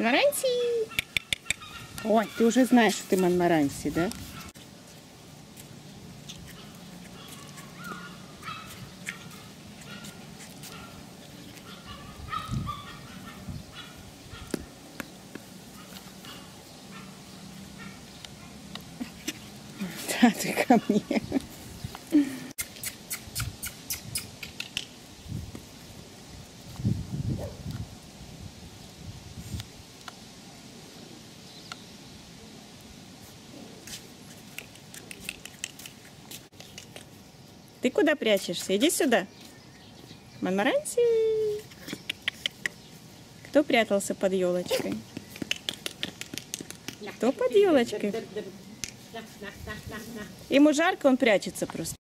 Монмаранси! Ой, ты уже знаешь, что ты Монмаранси, да? Да, ты ко мне. Ты куда прячешься? Иди сюда. Монмаранси. Кто прятался под елочкой? Кто под елочкой? Ему жарко, он прячется просто.